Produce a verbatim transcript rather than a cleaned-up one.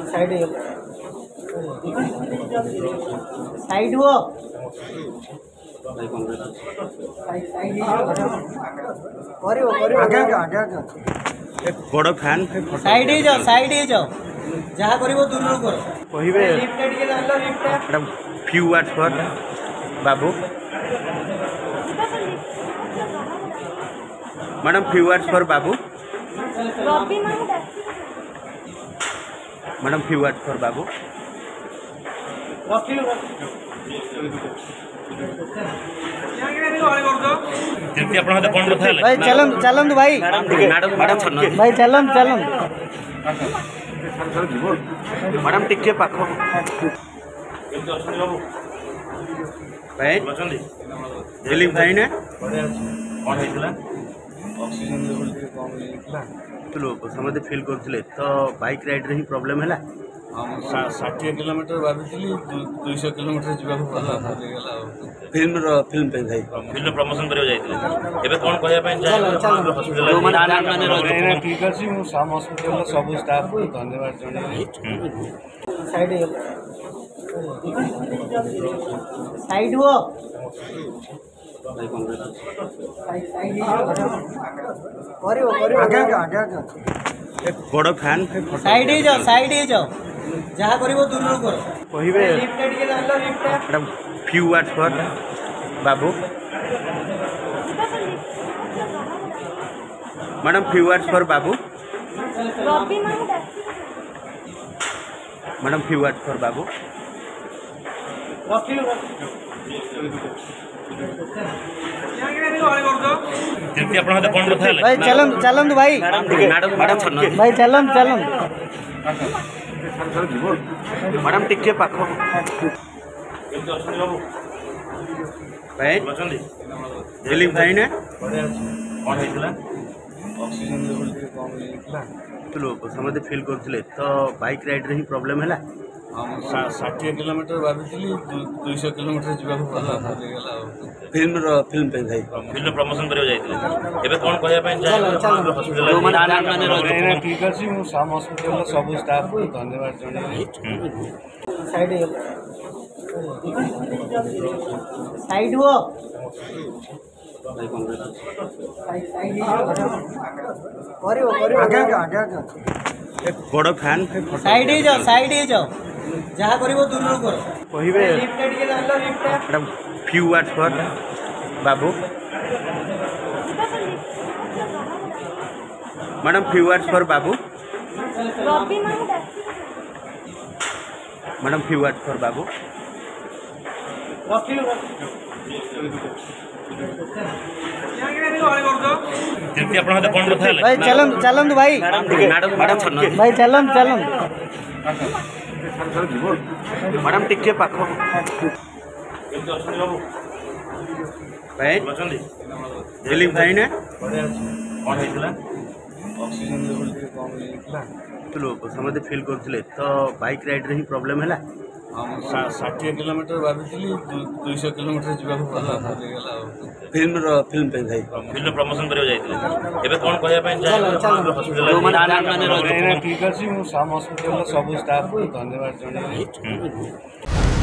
side side हुआ बड़ fan side ही जाओ साइड ही जाओ जहाँ करिवो दूर करो कहिबे लिफ्ट टिके लालो लिफ्ट फ्यू वर्ड्स फॉर बाबू मैडम फ्यू वर्ड्स फॉर बाबू मैडम फ्यू वर्ड्स फॉर बाबू भाई चलन चलन भाई भाई चलन चलन मैडम टिके पाख भाई दिलीप भाई ने ऑक्सीजन लेवल टे कम लेखला लोग समझे फील करते तो बाइक राइड रे ही प्रॉब्लम है षाठी किलोमीटर भाभी दुईश किलोमीटर जावाक फिल्म फिल्म पे भाई फिल्म प्रमोशन करियो जाइतिले एबे कोन कहया पे हॉस्पिटल ठीक अछि मु साम हॉस्पिटल सब स्टाफ को धन्यवाद जणाई साइड साइड हुआ बड़ फैन साइड ही जाओ साइड ही जाओ जहाँ करिवो दूर करो कहिबे लिफ्ट टिके लालो लिफ्ट फ्यू वर्ड्स फॉर बाबू मैडम फ्यू वर्ड्स फॉर बाबू मैडम फ्यू वर्ड्स फॉर बाबू भाई चलन चलन भाई भाई चलन चलन मैडम टिके पाख भाई दिलीप भाई ने ऑक्सीजन लेवल टे कम लेखला लोग समझे फील करते तो बाइक राइड रे ही प्रॉब्लम है षाठी किलोमीटर भाभी दुईश किलोमीटर जावाक फिल्म फिल्म पे भाई फिल्म प्रमोशन करियो जाइतिले एबे कोन कहया पे हॉस्पिटल ठीक अछि मु साम हॉस्पिटल सब स्टाफ को धन्यवाद जणाई साइड साइड हुआ बड़ फैन साइड ही जाओ साइड ही जाओ जहाँ करिवो दूर करो कहिबे लिफ्ट टिके लालो लिफ्ट फ्यू वर्ड्स फॉर बाबू मैडम फ्यू वर्ड्स फॉर बाबू मैडम फ्यू वर्ड्स फॉर बाबू भाई चलन चलन भाई भाई चलन चलन मैडम टिके पाख भाई दिलीप भाई ने ऑक्सीजन लेवल टे कम लेखला लोग समझे फील करते तो बाइक राइड रे ही प्रॉब्लम है षाठी किलोमीटर भाभी दुईश किलोमीटर जावाक फिल्म फिल्म पे भाई फिल्म प्रमोशन करियो जाइतिले एबे कोन कहया पे हॉस्पिटल ठीक अछि मु साम हॉस्पिटल सब स्टाफ को धन्यवाद जणाई